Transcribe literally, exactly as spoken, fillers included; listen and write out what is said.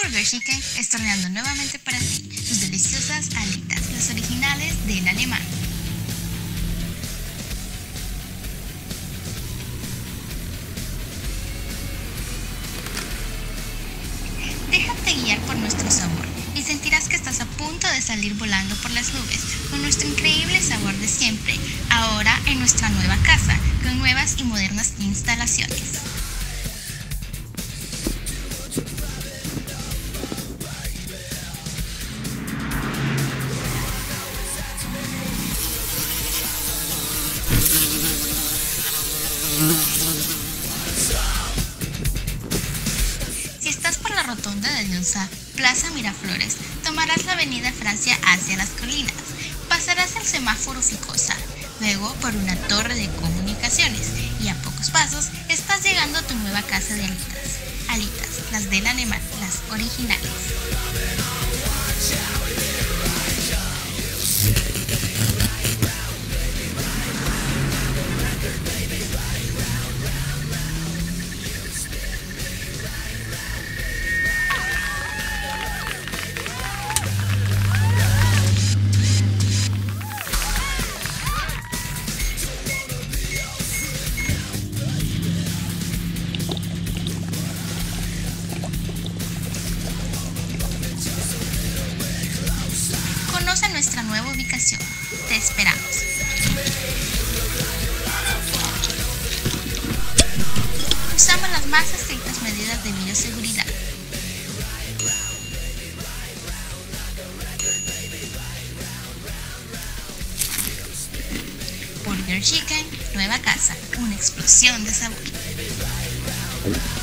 Burger Chicken está horneando nuevamente para ti sus deliciosas alitas, las originales del alemán. Déjate guiar por nuestro sabor y sentirás que estás a punto de salir volando por las nubes con nuestro increíble sabor de siempre, ahora en nuestra nueva casa, con nuevas y modernas instalaciones. Si estás por la rotonda de Dionsa, Plaza Miraflores, tomarás la avenida Francia hacia las colinas, pasarás el semáforo Ficosa, luego por una torre de comunicaciones y a pocos pasos estás llegando a tu nueva casa de alitas. Alitas, las del alemán, las originales. Conoce nuestra nueva ubicación. Te esperamos. Usamos las más estrictas medidas de bioseguridad. Burger Chicken, nueva casa, una explosión de sabor.